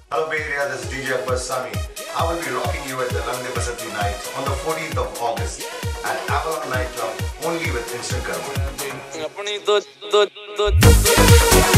Hello Bay Area, this is DJ Akbar Sami. I will be rocking you at the Rang De Basati night on the 14th of August at Avalon Nightclub only with Instant Karma.